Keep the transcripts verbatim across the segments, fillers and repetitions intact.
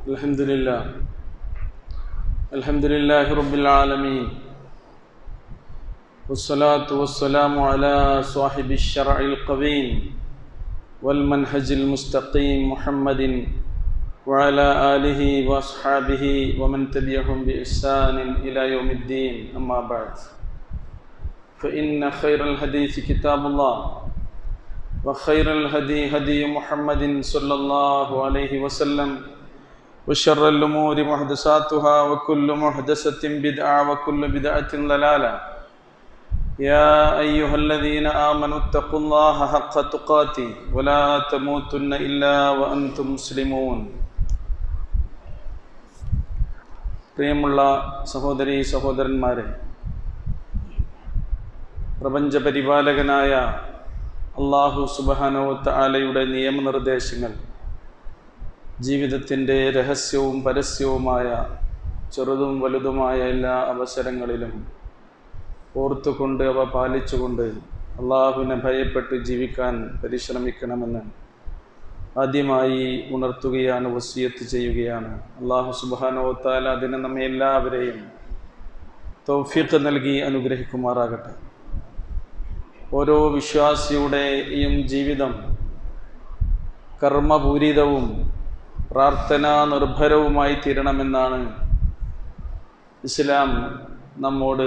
Alhamdulillah. Alhamdulillah Rabbil Alameen. Wassalatu wassalamu ala sahibi ash-shar'il qawim wal manhajil mustaqim Muhammadin wa ala alihi wa ashabihi wa man tabi'ahum bi ihsanin ila yawmiddin. Amma ba'd. Fa inna khayral hadithi kitabullah wa khayral hadi hadi Muhammadin sallallahu alayhi wa sallam. وشر الأمور محدثاتها وكل محدثة بدعة وكل بدعة ضلالة يا أيها الذين آمنوا اتقوا الله حق تقاته ولا تموتن إلا وأنتم مسلمون. പ്രിയമുള്ള സഹോദരീ സഹോദരന്മാരെ, പ്രപഞ്ചപരിപാലകനായ അല്ലാഹു സുബ്ഹാനഹു വ തആലയുടെ നിയമനിർദ്ദേശങ്ങൾ ജീവിതത്തിൻ്റെ രഹസ്യവും പരസ്യവുമായ ചെറുതും വലുതുമായ എല്ലാ അവസരങ്ങളിലും ഓർത്തുകൊണ്ട് അവ പാലിച്ചുകൊണ്ട് അള്ളാഹുവിനെ ഭയപ്പെട്ട് ജീവിക്കാൻ പരിശ്രമിക്കണമെന്ന് ആദ്യമായി ഉണർത്തുകയാണ്, വസിയത്ത് ചെയ്യുകയാണ്. അള്ളാഹു സുബ്ഹാനഹു വ തആല അതിന് നമ്മെ എല്ലാവരെയും തൗഫീഖ് നൽകി അനുഗ്രഹിക്കുമാറാകട്ടെ. ഓരോ വിശ്വാസിയുടെയും ജീവിതം കർമ്മപൂരിതവും പ്രാർത്ഥനാ നിർഭരവുമായി തീരണമെന്നാണ് ഇസ്ലാം നമ്മോട്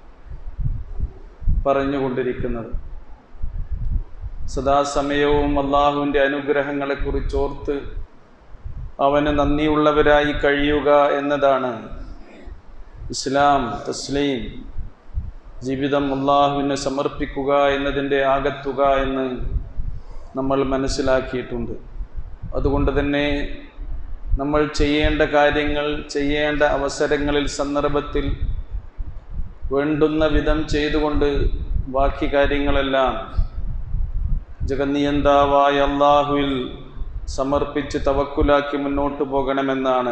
പറഞ്ഞുകൊണ്ടിരിക്കുന്നത്. സദാസമയവും അള്ളാഹുവിൻ്റെ അനുഗ്രഹങ്ങളെക്കുറിച്ചോർത്ത് അവന് നന്ദിയുള്ളവരായി കഴിയുക എന്നതാണ് ഇസ്ലാം. തസ്ലീം, ജീവിതം അള്ളാഹുവിനെ സമർപ്പിക്കുക എന്നതിൻ്റെ ആകത്തുക എന്ന് നമ്മൾ മനസ്സിലാക്കിയിട്ടുണ്ട്. അതുകൊണ്ട് തന്നെ നമ്മൾ ചെയ്യേണ്ട കാര്യങ്ങൾ ചെയ്യേണ്ട അവസരങ്ങളിൽ സന്ദർഭത്തിൽ വേണ്ടുന്ന വിധം ചെയ്തുകൊണ്ട് ബാക്കി കാര്യങ്ങളെല്ലാം ജഗന്നിയന്താവായ അല്ലാഹുവിൽ സമർപ്പിച്ച് തവക്കുലാക്കി മുന്നോട്ട് പോകണമെന്നാണ്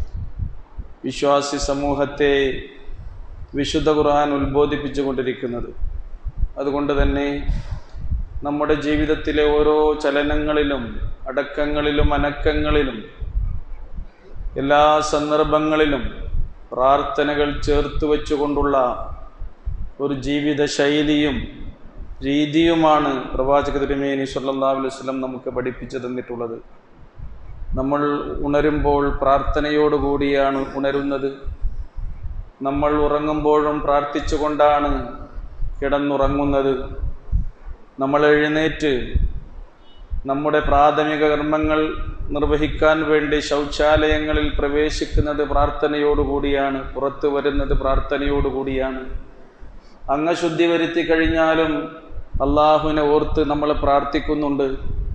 വിശ്വാസി സമൂഹത്തെ വിശുദ്ധ ഖുർആൻ ഉത്ബോധിപ്പിച്ചുകൊണ്ടിരിക്കുന്നത്. അതുകൊണ്ട് തന്നെ നമ്മുടെ ജീവിതത്തിലെ ഓരോ ചലനങ്ങളിലും അടക്കങ്ങളിലും അനക്കങ്ങളിലും എല്ലാ സന്ദർഭങ്ങളിലും പ്രാർത്ഥനകൾ ചേർത്ത് വെച്ചുകൊണ്ടുള്ള ഒരു ജീവിത ശൈലിയും രീതിയുമാണ് പ്രവാചക തിരുമേനി സ്വല്ലല്ലാഹു അലൈഹി വസല്ലം നമുക്ക് പഠിപ്പിച്ചു തന്നിട്ടുള്ളത്. നമ്മൾ ഉണരുമ്പോൾ പ്രാർത്ഥനയോടുകൂടിയാണ് ഉണരുന്നത്. നമ്മൾ ഉറങ്ങുമ്പോഴും പ്രാർത്ഥിച്ചുകൊണ്ടാണ് കിടന്നുറങ്ങുന്നത്. നമ്മൾ എഴുന്നേറ്റ് നമ്മുടെ പ്രാഥമിക കർമ്മങ്ങൾ നിർവഹിക്കാൻ വേണ്ടി ശൗചാലയങ്ങളിൽ പ്രവേശിക്കുന്നത് പ്രാർത്ഥനയോടുകൂടിയാണ്, പുറത്തു വരുന്നത് പ്രാർത്ഥനയോടുകൂടിയാണ്. അംഗശുദ്ധി വരുത്തി കഴിഞ്ഞാലും അള്ളാഹുവിനെ ഓർത്ത് നമ്മൾ പ്രാർത്ഥിക്കുന്നുണ്ട്.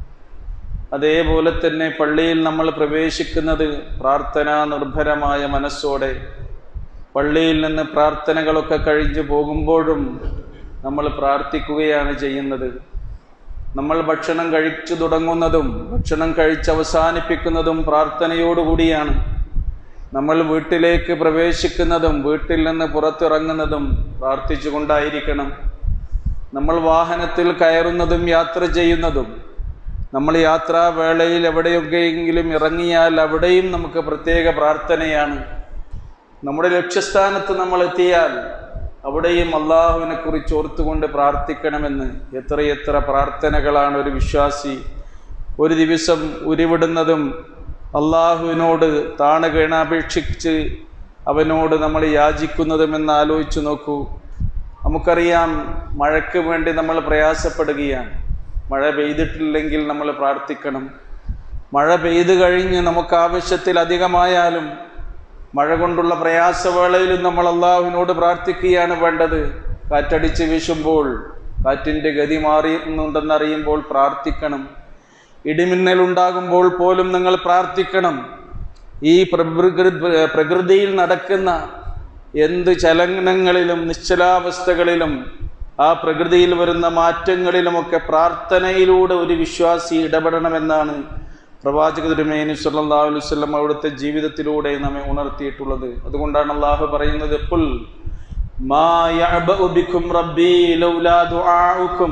അതേപോലെ തന്നെ പള്ളിയിൽ നമ്മൾ പ്രവേശിക്കുന്നത് പ്രാർത്ഥനാ നിർഭരമായ മനസ്സോടെ, പള്ളിയിൽ നിന്ന് പ്രാർത്ഥനകളൊക്കെ കഴിഞ്ഞു പോകുമ്പോഴും നമ്മൾ പ്രാർത്ഥിക്കുകയാണ് ചെയ്യുന്നത്. നമ്മൾ ഭക്ഷണം കഴിച്ചു തുടങ്ങുന്നതും ഭക്ഷണം കഴിച്ച് അവസാനിപ്പിക്കുന്നതും പ്രാർത്ഥനയോടുകൂടിയാണ്. നമ്മൾ വീട്ടിലേക്ക് പ്രവേശിക്കുന്നതും വീട്ടിൽ നിന്ന് പുറത്തിറങ്ങുന്നതും പ്രാർത്ഥിച്ചുകൊണ്ടായിരിക്കണം. നമ്മൾ വാഹനത്തിൽ കയറുന്നതും യാത്ര ചെയ്യുന്നതും, നമ്മൾ യാത്രാവേളയിൽ എവിടെയൊക്കെയെങ്കിലും ഇറങ്ങിയാൽ അവിടെയും നമുക്ക് പ്രത്യേക പ്രാർത്ഥനയാണ്. നമ്മുടെ ലക്ഷ്യസ്ഥാനത്ത് നമ്മൾ എത്തിയാൽ അവിടെയും അള്ളാഹുവിനെ കുറിച്ച് ഓർത്തുകൊണ്ട് പ്രാർത്ഥിക്കണമെന്ന് എത്രയെത്ര പ്രാർത്ഥനകളാണ് ഒരു വിശ്വാസി ഒരു ദിവസം ഉരുവിടുന്നതും അള്ളാഹുവിനോട് താണകേണാപേക്ഷിച്ച് അവനോട് നമ്മൾ യാചിക്കുന്നതുമെന്ന് ആലോചിച്ചു നോക്കൂ. നമുക്കറിയാം, മഴയ്ക്ക് വേണ്ടി നമ്മൾ പ്രയാസപ്പെടുകയാണ്. മഴ പെയ്തിട്ടില്ലെങ്കിൽ നമ്മൾ പ്രാർത്ഥിക്കണം. മഴ പെയ്തു കഴിഞ്ഞ് നമുക്ക് ആവശ്യത്തിലധികമായാലും മഴ കൊണ്ടുള്ള പ്രയാസവേളയിലും നമ്മൾ അള്ളാഹുവിനോട് പ്രാർത്ഥിക്കുകയാണ് വേണ്ടത്. കാറ്റടിച്ച് വീശുമ്പോൾ കാറ്റിൻ്റെ ഗതി മാറിയുന്നുണ്ടെന്നറിയുമ്പോൾ പ്രാർത്ഥിക്കണം. ഇടിമിന്നലുണ്ടാകുമ്പോൾ പോലും നിങ്ങൾ പ്രാർത്ഥിക്കണം. ഈ പ്രകൃതിയിൽ നടക്കുന്ന എന്ത് ചലനങ്ങളിലും നിശ്ചലാവസ്ഥകളിലും ആ പ്രകൃതിയിൽ വരുന്ന മാറ്റങ്ങളിലുമൊക്കെ പ്രാർത്ഥനയിലൂടെ ഒരു വിശ്വാസി ഇടപെടണമെന്നാണ് പ്രവാചക തിരുമേനി സ്വല്ലല്ലാഹു അലൈഹി വസല്ലം അവിടുത്തെ ജീവിതത്തിലൂടെ നമ്മെ ഉണർത്തിയിട്ടുള്ളത്. അതുകൊണ്ടാണ് അള്ളാഹു പറയുന്നത്, ഖുൽ മാ യഅബഉ ബികും റബ്ബി ലൗലാ ദുആഉകും,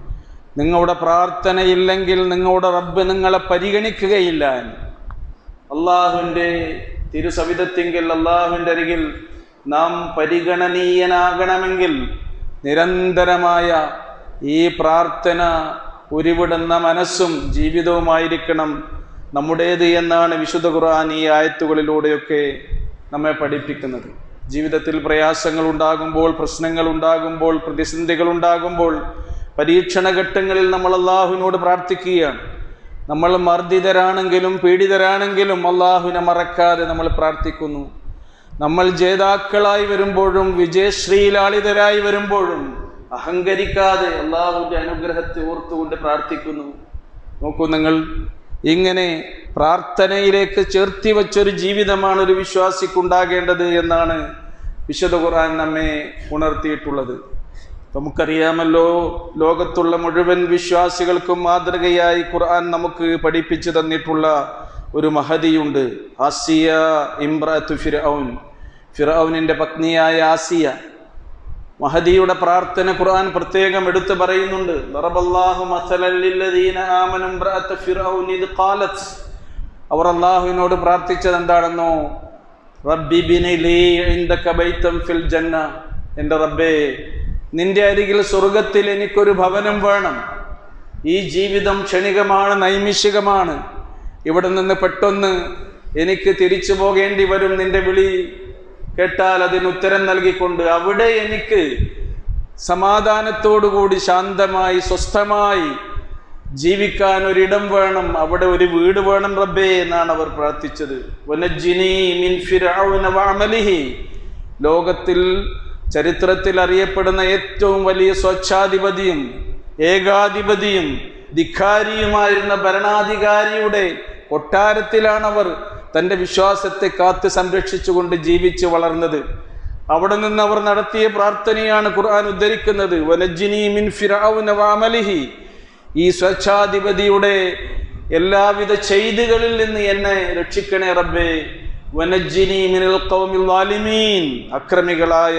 നിങ്ങളുടെ പ്രാർത്ഥനയില്ലെങ്കിൽ നിങ്ങളുടെ റബ്ബ് നിങ്ങളെ പരിഗണിക്കുകയില്ല. അള്ളാഹുവിൻ്റെ തിരുസവിധത്തിങ്കിൽ അള്ളാഹുവിൻ്റെ അരികിൽ നാം പരിഗണനീയനാകണമെങ്കിൽ നിരന്തരമായ ഈ പ്രാർത്ഥന ഉരുവിടുന്ന മനസ്സും ജീവിതവുമായിരിക്കണം നമ്മുടേത് എന്നാണ് വിശുദ്ധ ഖുർആൻ ഈ ആയത്തുകളിലൂടെയൊക്കെ നമ്മെ പഠിപ്പിക്കുന്നത്. ജീവിതത്തിൽ പ്രയാസങ്ങൾ ഉണ്ടാകുമ്പോൾ, പ്രശ്നങ്ങൾ ഉണ്ടാകുമ്പോൾ, പ്രതിസന്ധികൾ ഉണ്ടാകുമ്പോൾ, പരീക്ഷണ ഘട്ടങ്ങളിൽ നമ്മൾ അള്ളാഹുവിനോട് പ്രാർത്ഥിക്കുകയാണ്. നമ്മൾ മർദ്ദിതരാണെങ്കിലും പീഡിതരാണെങ്കിലും അള്ളാഹുവിനെ മറക്കാതെ നമ്മൾ പ്രാർത്ഥിക്കുന്നു. നമ്മൾ ജേതാക്കളായി വരുമ്പോഴും വിജയശ്രീലാളിതരായി വരുമ്പോഴും അഹങ്കരിക്കാതെ അള്ളാഹുവിൻ്റെ അനുഗ്രഹത്തെ ഓർത്തുകൊണ്ട് പ്രാർത്ഥിക്കുന്നു. നോക്കൂ നിങ്ങൾ, ഇങ്ങനെ പ്രാർത്ഥനയിലേക്ക് ചേർത്തി വച്ചൊരു ജീവിതമാണ് ഒരു വിശ്വാസിക്കുണ്ടാകേണ്ടത് എന്നാണ് വിശുദ്ധ ഖുർആൻ നമ്മെ ഉണർത്തിയിട്ടുള്ളത്. നമുക്കറിയാമല്ലോ, ലോകത്തുള്ള മുഴുവൻ വിശ്വാസികൾക്കും മാതൃകയായി ഖുർആൻ നമുക്ക് പഠിപ്പിച്ചു തന്നിട്ടുള്ള ഒരു മഹദിയുണ്ട്, ആസിയ ഇംറഅത്തു ഫിർഔൻ. ഫിർഔനിൻ്റെ പത്നിയായ ആസിയ. മഹദിയുടെ പ്രാർത്ഥന ഖുർആൻ പ്രത്യേകം എടുത്തു പറയുന്നുണ്ട്. ദറബല്ലാഹു മസലൻ ലില്ലദീന ആമനു ഇംറഅത്തു ഫിർഔൻ ഇദ് ഖാലത്. അവർ അല്ലാഹുവിനോട് പ്രാർത്ഥിച്ചത് എന്താണെന്നോ, റബ്ബി ബിനി ലീ ഇൻദക ബൈതൻ ഫിൽ ജന്ന. എൻ്റെ റബ്ബേ, നിന്റെ അരികിൽ സ്വർഗത്തിൽ എനിക്കൊരു ഭവനം വേണം. ഈ ജീവിതം ക്ഷണികമാണ്, നൈമിഷികമാണ്. ഇവിടെ നിന്ന് പെട്ടെന്ന് എനിക്ക് തിരിച്ചു പോകേണ്ടി വരും. നിന്റെ വിളി കേട്ടാൽ അതിന് ഉത്തരം നൽകിക്കൊണ്ട് അവിടെ എനിക്ക് സമാധാനത്തോടുകൂടി ശാന്തമായി സ്വസ്ഥമായി ജീവിക്കാൻ ഒരിടം വേണം, അവിടെ ഒരു വീട് വേണം റബ്ബേ എന്നാണ് അവർ പ്രാർത്ഥിച്ചത്. വനജ്ജിനി മിൻ ഫിർഔന വഅമലിഹി. ലോകത്തിൽ ചരിത്രത്തിൽ അറിയപ്പെടുന്ന ഏറ്റവും വലിയ സ്വച്ഛാധിപതിയും ഏകാധിപതിയും ധിക്കാരിയുമായിരുന്ന ഭരണാധികാരിയുടെ കൊട്ടാരത്തിലാണവർ തൻ്റെ വിശ്വാസത്തെ കാത്ത് സംരക്ഷിച്ചുകൊണ്ട് ജീവിച്ച് വളർന്നത്. അവിടെ നിന്ന് അവർ നടത്തിയ പ്രാർത്ഥനയാണ് ഖുർആൻ ഉദ്ധരിക്കുന്നത്. വനജ്ജിനി മിൻ ഫിർഔന വഅമലിഹി. ഈ സ്വച്ഛാധിപതിയുടെ എല്ലാവിധ ചെയ്തികളിൽ നിന്ന് എന്നെ രക്ഷിക്കണേ റബ്ബേ. വനജ്ജിനി മിനൽ ഖൗമിൽ ളാലിമീൻ. അക്രമികളായ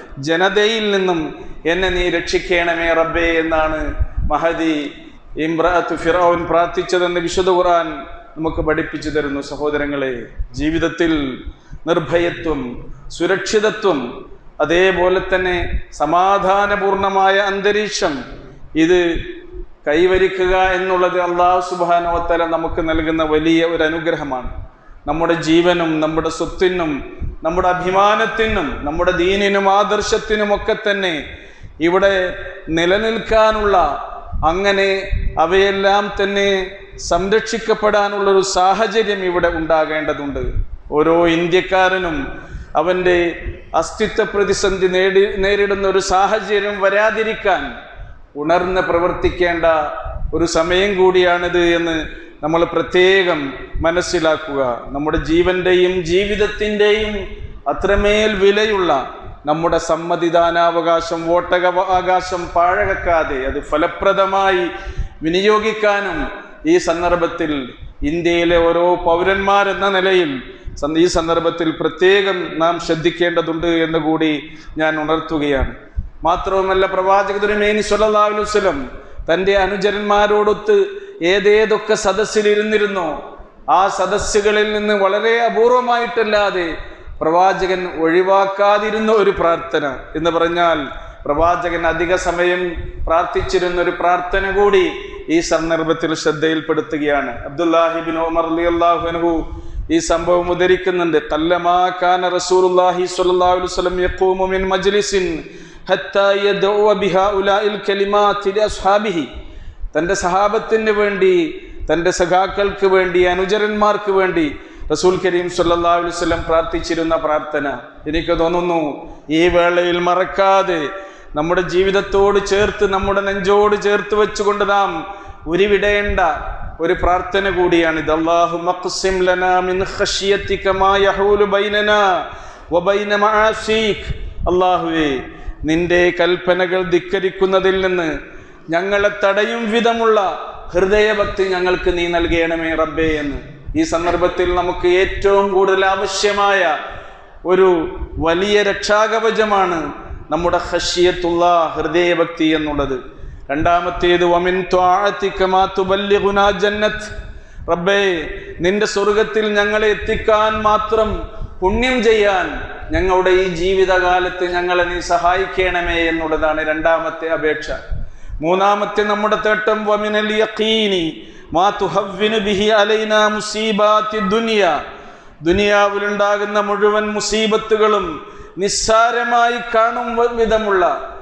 ജനതയിൽ നിന്നും എന്നെ നീ രക്ഷിക്കണമേ റബ്ബേ എന്നാണ് മഹദി ഇംറഅത്തു ഫിർഔൻ പ്രാർത്ഥിച്ചതെന്ന് വിശുദ്ധ ഖുർആൻ നമുക്ക് പഠിപ്പിച്ചു തരുന്നു. സഹോദരങ്ങളെ, ജീവിതത്തിൽ നിർഭയത്വം, സുരക്ഷിതത്വം, അതേപോലെ തന്നെ സമാധാനപൂർണമായ അന്തരീക്ഷം ഇത് കൈവരിക്കുക എന്നുള്ളത് അല്ലാഹു സുബ്ഹാനഹു വ തആല നമുക്ക് നൽകുന്ന വലിയ ഒരു അനുഗ്രഹമാണ്. നമ്മുടെ ജീവനും നമ്മുടെ സ്വത്തിനും നമ്മുടെ അഭിമാനത്തിനും നമ്മുടെ ദീനിനും ആദർശത്തിനുമൊക്കെ തന്നെ ഇവിടെ നിലനിൽക്കാനുള്ള, അങ്ങനെ അവയെല്ലാം തന്നെ സംരക്ഷിക്കപ്പെടാനുള്ളൊരു സാഹചര്യം ഇവിടെ ഉണ്ടാകേണ്ടതുണ്ട്. ഓരോ ഇന്ത്യക്കാരനും അവൻ്റെ അസ്തിത്വ പ്രതിസന്ധി നേടി നേരിടുന്ന ഒരു സാഹചര്യം വരാതിരിക്കാൻ ഉണർന്ന് പ്രവർത്തിക്കേണ്ട ഒരു സമയം കൂടിയാണിത് എന്ന് നമ്മൾ പ്രത്യേകം മനസ്സിലാക്കുക. നമ്മുടെ ജീവൻ്റെയും ജീവിതത്തിൻ്റെയും അത്രമേൽ വിലയുള്ള നമ്മുടെ സമ്മതിദാനാവകാശം, വോട്ടവകാശം പാഴകക്കാതെ അത് ഫലപ്രദമായി വിനിയോഗിക്കാനും ഈ സന്ദർഭത്തിൽ ഇന്ത്യയിലെ ഓരോ പൗരന്മാരെന്ന നിലയിൽ ഈ സന്ദർഭത്തിൽ പ്രത്യേകം നാം ശ്രദ്ധിക്കേണ്ടതുണ്ട് എന്ന് കൂടി ഞാൻ ഉണർത്തുകയാണ്. മാത്രവുമല്ല, പ്രവാചക തിരുമേനി സ്വല്ലല്ലാഹു അലൈഹി വസല്ലം തൻ്റെ അനുചരന്മാരോടൊത്ത് ഏതേതൊക്കെ സദസ്സിലിരുന്നിരുന്നോ ആ സദസ്സുകളിൽ നിന്ന് വളരെ അപൂർവമായിട്ടല്ലാതെ പ്രവാചകൻ ഒഴിവാക്കാതിരുന്ന ഒരു പ്രാർത്ഥന എന്ന് പറഞ്ഞാൽ, പ്രവാചകൻ അധിക സമയം പ്രാർത്ഥിച്ചിരുന്ന ഒരു പ്രാർത്ഥന കൂടി ഈ സന്ദർഭത്തിൽ ശ്രദ്ധയിൽപ്പെടുത്തുകയാണ്. അബ്ദുല്ലാഹി ഇബ്നു ഉമർ റളിയല്ലാഹു അൻഹു ഈ സംഭവം ഉദ്ധരിക്കുന്നുണ്ട്. ഖല്ലമാ കാന റസൂലുള്ളാഹി സ്വല്ലല്ലാഹു അലൈഹി വസല്ലം യഖൂമു മിൻ മജ്ലിസിൻ ഹത്താ യദഉ ബിഹാഉലാഇൽ കലിമാതി ലിഅസ്ഹാബിഹി. തൻ്റെ സഹാബത്തിന് വേണ്ടി, തൻ്റെ സഖാക്കൾക്ക് വേണ്ടി, അനുചരന്മാർക്ക് വേണ്ടി റസൂൽ കരീം സ്വല്ലല്ലാഹു അലൈഹി വസല്ലം പ്രാർത്ഥിച്ചിരുന്ന പ്രാർത്ഥന എനിക്ക് തോന്നുന്നു ഈ വേളയിൽ മറക്കാതെ നമ്മുടെ ജീവിതത്തോട് ചേർത്ത്, നമ്മുടെ നെഞ്ചോട് ചേർത്ത് വെച്ചുകൊണ്ട് നാം ഉരുവിടേണ്ട ഒരു പ്രാർത്ഥന കൂടിയാണിത്. അല്ലാഹുമ്മ ഖ്സിം ലനാ മിൻ ഖശ്യതിക മാ യഹൂലു ബൈനനാ വബൈന മആസീക്. അല്ലാഹുവേ, നിന്റെ കൽപ്പനകൾ ധിക്കരിക്കുന്നതിൽ നിന്ന് ഞങ്ങളെ തടയും വിധമുള്ള ഹൃദയഭക്തി ഞങ്ങൾക്ക് നീ നൽകണമേ റബ്ബേ എന്ന് ഈ സന്ദർഭത്തിൽ നമുക്ക് ഏറ്റവും കൂടുതൽ ആവശ്യമായ ഒരു വലിയ രക്ഷാകവചമാണ് നമ്മുടെ ഖശ്യത്തുള്ള ഹൃദയഭക്തി എന്നുള്ളത്. രണ്ടാമത്തേത് വമിൻ ത്വാഅതിക മാ തുബല്ലിഗുനാ ജന്നത്ത്. റബ്ബേ, നിന്റെ സ്വർഗത്തിൽ ഞങ്ങളെ എത്തിക്കാൻ മാത്രം പുണ്യം ചെയ്യാൻ ഞങ്ങളുടെ ഈ ജീവിതകാലത്ത് ഞങ്ങളെ നീ സഹായിക്കണമേ എന്നുള്ളതാണ് രണ്ടാമത്തെ അപേക്ഷ. മൂന്നാമത്തെ നമ്മുടെ തേട്ടം വമിനൽ യഖീനി മാ തുഹവ്വിനു ബിഹി അലൈനാ മുസീബാത്തി ദുനിയ, ദുനിയാവിലുണ്ടാകുന്ന മുഴുവൻ മുസീബത്തുകളും നിസ്സാരമായി കാണും വിധമുള്ള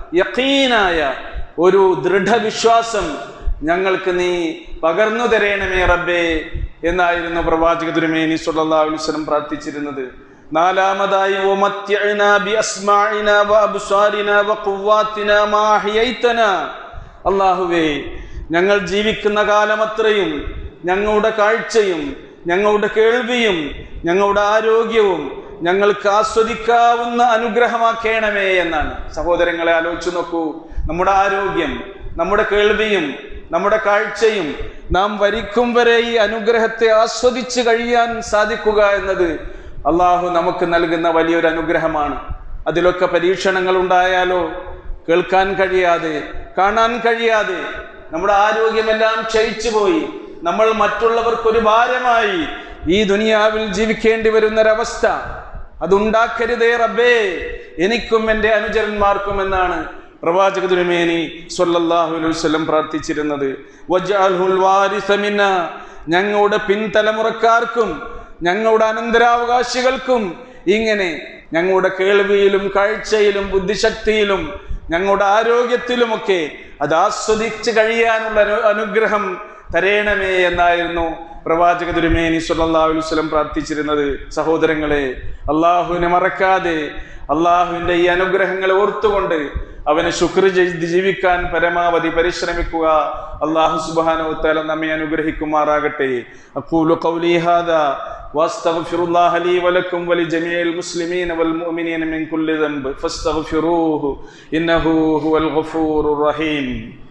യഖീനായ ഒരു ദൃഢവിശ്വാസം ഞങ്ങൾക്ക് നീ പകർന്നു തരേണമേ റബ്ബേ എന്നായിരുന്നു പ്രവാചക തിരുമേനി സ്വല്ലല്ലാഹു അലൈഹി വസല്ലം പ്രാർത്ഥിച്ചിരുന്നത്. നാലാമതായി വമത്യഅനാ ബിഅസ്മാഇനാ വഅബ്സാരിനാ വഖുവ്വാതിനാ മാ അഹ്യൈതനാ, അല്ലാഹുവേ, ഞങ്ങൾ ജീവിക്കുന്ന കാലമത്രയും ഞങ്ങളുടെ കാഴ്ചയും ഞങ്ങളുടെ കേൾവിയും ഞങ്ങളുടെ ആരോഗ്യവും ഞങ്ങൾക്ക് ആസ്വദിക്കാവുന്ന അനുഗ്രഹമാക്കണമേ എന്നാണ്. സഹോദരങ്ങളെ, ആലോചിച്ചു നോക്കൂ. നമ്മുടെ ആരോഗ്യം, നമ്മുടെ കേൾവിയും നമ്മുടെ കാഴ്ചയും നാം വരിക്കും വരെ ഈ അനുഗ്രഹത്തെ ആസ്വദിച്ച് കഴിയാൻ സാധിക്കുക എന്നത് അള്ളാഹു നമുക്ക് നൽകുന്ന വലിയൊരു അനുഗ്രഹമാണ്. അതിലൊക്കെ പരീക്ഷണങ്ങൾ ഉണ്ടായാലോ, കേൾക്കാൻ കഴിയാതെ കാണാൻ കഴിയാതെ നമ്മുടെ ആരോഗ്യമെല്ലാം ക്ഷയിച്ചു പോയി നമ്മൾ മറ്റുള്ളവർക്കൊരു ഭാരമായി ഈ ദുനിയാവിൽ ജീവിക്കേണ്ടി വരുന്നൊരവസ്ഥ അതുണ്ടാക്കരുതേ റബ്ബേ എനിക്കും എൻ്റെ അനുചരന്മാർക്കും എന്നാണ് പ്രവാചക തിരുമേനി സ്വല്ലല്ലാഹു അലൈഹി വസല്ലം പ്രാർത്ഥിച്ചിരുന്നത്. വജ്അൽഹുൽ വാരിസ മിന്നാ, ഞങ്ങളുടെ പിൻതലമുറക്കാർക്കും ഞങ്ങളുടെ അനന്തരാവകാശികൾക്കും ഇങ്ങനെ ഞങ്ങളുടെ കേൾവിയിലും കാഴ്ചയിലും ബുദ്ധിശക്തിയിലും ഞങ്ങളുടെ ആരോഗ്യത്തിലുമൊക്കെ അത് ആസ്വദിച്ച് കഴിയാനുള്ള അനുഗ്രഹം തരേണമേ എന്നായിരുന്നു പ്രവാചക തിരുമേനി സ്വല്ലല്ലാഹു അലൈഹി വസല്ലം പ്രാർത്ഥിച്ചിരുന്നത്. സഹോദരങ്ങളെ, അള്ളാഹുവിനെ മറക്കാതെ അള്ളാഹുവിൻ്റെ ഈ അനുഗ്രഹങ്ങളെ ഓർത്തുകൊണ്ട് അവനെ ശുക്ർ ചെയ്ത് ജീവിക്കാൻ പരമാവധി പരിശ്രമിക്കുക. അല്ലാഹു സുബ്ഹാനഹു വ തആല നമ്മെ അനുഗ്രഹിക്കുമാറാകട്ടെ. അഖൂലു ഖൗലി ഹാദാ വഅസ്തഗ്ഫിറുല്ലാഹ ലീ വലക്കും വലിജമീഇൽ മുസ്ലിമീന വൽ മുഅ്മിനീന മിൻ കുല്ലി ദംബ് ഫസ്തഗ്ഫിറൂഹു ഇന്നഹു ഹുവൽ ഗഫൂറുർ റഹീം.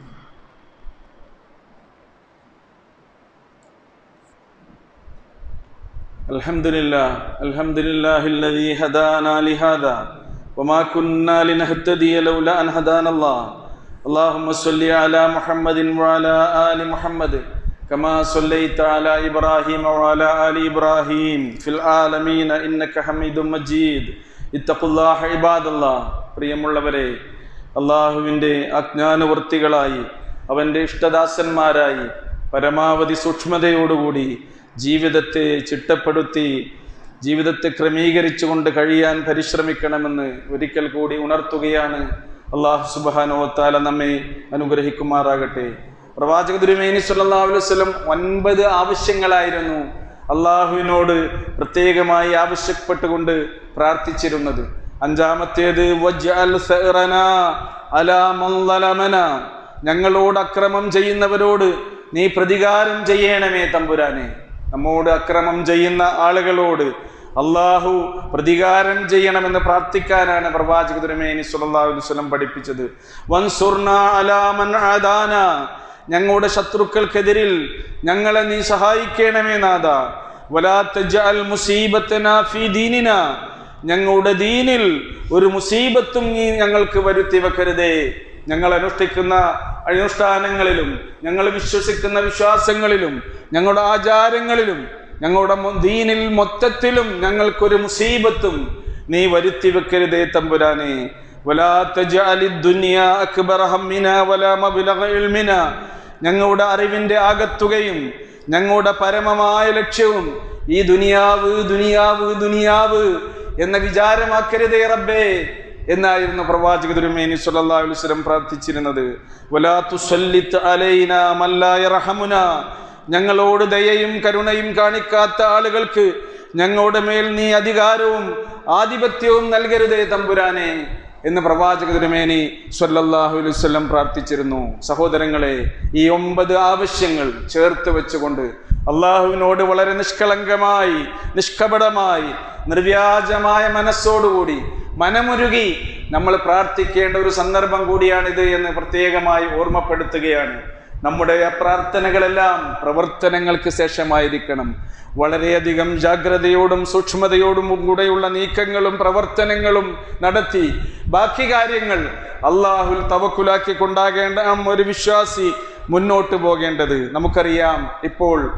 അൽഹംദുലില്ലാഹ് അൽഹംദുലില്ലാഹില്ലദീ ഹദാനാ ലിഹാദാ وما كنا لنهتدي لولا أن هدانا الله اللهم صل على محمد وعلى آل محمد كما صليت على إبراهيم وعلى آل إبراهيم في العالمين إنك حميد مجيد اتقوا الله عباد الله. പ്രിയമുള്ളവരെ, അള്ളാഹുവിൻ്റെ അജ്ഞാനവൃത്തികളായി അവൻ്റെ ഇഷ്ടദാസന്മാരായി പരമാവധി സൂക്ഷ്മതയോടുകൂടി ജീവിതത്തെ ചിട്ടപ്പെടുത്തി ജീവിതത്തെ ക്രമീകരിച്ചുകൊണ്ട് കഴിയാൻ പരിശ്രമിക്കണമെന്ന് ഒരിക്കൽ കൂടി ഉണർത്തുകയാണ്. അല്ലാഹു സുബ്ഹാനഹു വ തആല നമ്മെ അനുഗ്രഹിക്കുമാറാകട്ടെ. പ്രവാചക തിരുമേനി സ്വല്ലല്ലാഹു അലൈഹി വസല്ലം ഒൻപത് ആവശ്യങ്ങളായിരുന്നു അള്ളാഹുവിനോട് പ്രത്യേകമായി ആവശ്യപ്പെട്ടുകൊണ്ട് പ്രാർത്ഥിച്ചിരുന്നത്. അഞ്ചാമത്തേത് വജ്അൽ സഅറനാ അലാ മൻ ളലമനാ, ഞങ്ങളോട് അക്രമം ചെയ്യുന്നവരോട് നീ പ്രതികാരം ചെയ്യണമേ തമ്പുരാനെ. നമ്മോട് അക്രമം ചെയ്യുന്ന ആളുകളോട് അള്ളാഹു പ്രതികാരം ചെയ്യണമെന്ന് പ്രാർത്ഥിക്കാനാണ് പ്രവാചക തിരുമേനി സ്വല്ലല്ലാഹു അലൈഹി വസല്ലം പഠിപ്പിച്ചത്. വൻസുർനാ അലാ മൻ ആദാനാ, ഞങ്ങളുടെ ശത്രുക്കൾക്കെതിരിൽ ഞങ്ങളെ നീ സഹായിക്കണമേ നാഥ. വലാ തജ്അൽ മുസീബതനാ ഫീ ദീനിനാ, ഞങ്ങളുടെ ദീനിൽ ഒരു മുസീബത്തും നീ ഞങ്ങൾക്ക് വരുത്തി വെക്കരുതേ. ഞങ്ങൾ അനുഷ്ഠിക്കുന്ന അനുഷ്ഠാനങ്ങളിലും ഞങ്ങൾ വിശ്വസിക്കുന്ന വിശ്വാസങ്ങളിലും ഞങ്ങളുടെ ആചാരങ്ങളിലും ഞങ്ങളുടെ ദീനിൽ മൊത്തത്തിലും ഞങ്ങൾക്കൊരു മുസീബത്തും നീ വരുത്തി വെക്കരുതേ തമ്പുരാനെ. വലാ തജ്അലിദ് ദുനിയാ അക്ബറ ഹമ്മിനാ വലാ മബ്ലഗ ഇൽമിനാ, ഞങ്ങളുടെ അറിവിൻ്റെ ആകത്തുകയും ഞങ്ങളുടെ പരമമായ ലക്ഷ്യവും ഈ ദുനിയാവ് ദുനിയാവ് ദുനിയാവ് എന്ന വിചാരമാക്കരുതേ റബ്ബേ എന്നായിരുന്നു പ്രവാചക തിരുമേനി സ്വല്ലല്ലാഹു അലൈഹി വസല്ലം പ്രാർത്ഥിച്ചിരുന്നത്. വലാ തുസല്ലിത് അലൈനാ മൻ ലാ യർഹമുനാ, ഞങ്ങളോട് ദയയും കരുണയും കാണിക്കാത്ത ആളുകൾക്ക് ഞങ്ങളുടെ മേൽ നീ അധികാരവും ആധിപത്യവും നൽകരുതേ തമ്പുരാനെ എന്ന് പ്രവാചക തിരുമേനി സ്വല്ലല്ലാഹു അലൈഹി വസല്ലം പ്രാർത്ഥിച്ചിരുന്നു. സഹോദരങ്ങളെ, ഈ ഒമ്പത് ആവശ്യങ്ങൾ ചേർത്ത് വെച്ചുകൊണ്ട് അള്ളാഹുവിനോട് വളരെ നിഷ്കളങ്കമായി നിഷ്കപടമായി നിർവ്യാജമായ മനസ്സോടുകൂടി മനമുരുകി നമ്മൾ പ്രാർത്ഥിക്കേണ്ട ഒരു സന്ദർഭം കൂടിയാണിത് എന്ന് പ്രത്യേകമായി ഓർമ്മപ്പെടുത്തുകയാണ്. നമ്മുടെ പ്രാർത്ഥനകളെല്ലാം പ്രവർത്തനങ്ങൾക്ക് ശേഷമായിരിക്കണം. വളരെയധികം ജാഗ്രതയോടും സൂക്ഷ്മതയോടും കൂടെയുള്ള നീക്കങ്ങളും പ്രവർത്തനങ്ങളും നടത്തി ബാക്കി കാര്യങ്ങൾ അള്ളാഹുൽ തവക്കുലാക്കി കൊണ്ടാകേണ്ട ഒരു വിശ്വാസി മുന്നോട്ട് പോകേണ്ടത്. നമുക്കറിയാം, ഇപ്പോൾ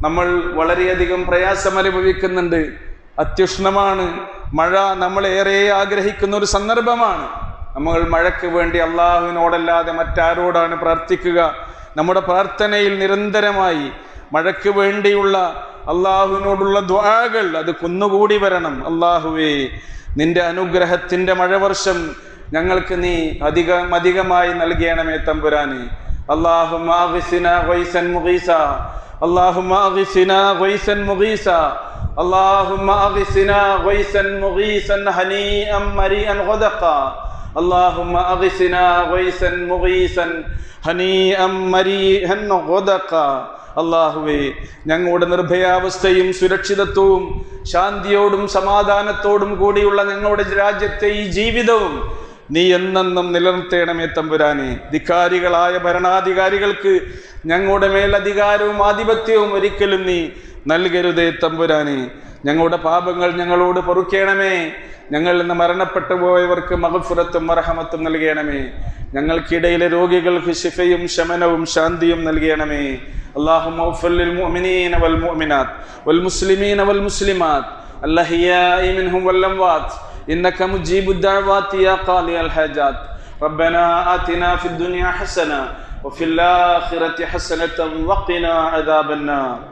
നമ്മൾ വളരെയധികം പ്രയാസം അനുഭവിക്കുന്നുണ്ട്. അത്യുഷ്ണമാണ് മഴ, നമ്മൾ ഏറെ ആഗ്രഹിക്കുന്ന ഒരു സന്ദർഭമാണ്. നമ്മൾ മഴയ്ക്ക് വേണ്ടി അള്ളാഹുവിനോടല്ലാതെ മറ്റാരോടാണ് പ്രാർത്ഥിക്കുക? നമ്മുടെ പ്രാർത്ഥനയിൽ നിരന്തരമായി മഴയ്ക്ക് വേണ്ടിയുള്ള അള്ളാഹുവിനോടുള്ള ദുആകൾ അത് കുന്നുകൂടി വരണം. അള്ളാഹുവേ, നിന്റെ അനുഗ്രഹത്തിന്റെ മഴവർഷം ഞങ്ങൾക്ക് നീ അധികം അധികമായി നൽകണമേ തമ്പുരാനെ. അല്ലാഹുമ്മ അഗ്സിനാ ഗൈസൻ മുഗീസ, അല്ലാഹുമ്മ അഗ്സിനാ ഗൈസൻ മുഗീസ, അല്ലാഹുമ്മ അഗ്സിനാ ഗൈസൻ മുഗീസൻ ഹനീഅൻ മരീഅൻ ഗദഖ, അല്ലാഹുമ്മ അഗ്സിനാ ഗൈസൻ മുഗീസൻ ഹനീഅൻ മരീഅൻ ഗദഖ. അല്ലാഹുവേ, ഞങ്ങളുടെ നിർഭയാവസ്ഥയും സുരക്ഷിതത്വവും ശാന്തിയോടും സമാധാനത്തോടും കൂടിയുള്ള ഞങ്ങളുടെ രാജ്യത്തെ ഈ ജീവിതവും നീ എന്നെന്നും നിലനിർത്തേണമേ തമ്പുരാനെ. ധിക്കാരികളായ ഭരണാധികാരികൾക്ക് ഞങ്ങളുടെ മേൽ അധികാരവും ആധിപത്യവും ഒരിക്കലും നീ നൽകരുതേ തമ്പുരാനെ. ഞങ്ങളുടെ പാപങ്ങൾ ഞങ്ങളോട് പൊറുക്കേണമേ. ഞങ്ങളിൽ നിന്ന് മരണപ്പെട്ടു പോയവർക്ക് മഗ്ഫിറത്തും മർഹമത്തും നൽകണമേ. ഞങ്ങൾക്കിടയിലെ രോഗികൾക്ക് ശിഫയും ശമനവും ശാന്തിയും നൽകണമേ. اللهم اغفر للمؤمنين والمؤمنات والمسلمين والمسلمات الأحياء منهم والأموات إنك مجيب الدعوات يا قاضي الحاجات. ربنا آتنا في الدنيا حسنة وفي الآخرة حسنة وقنا عذاب النار.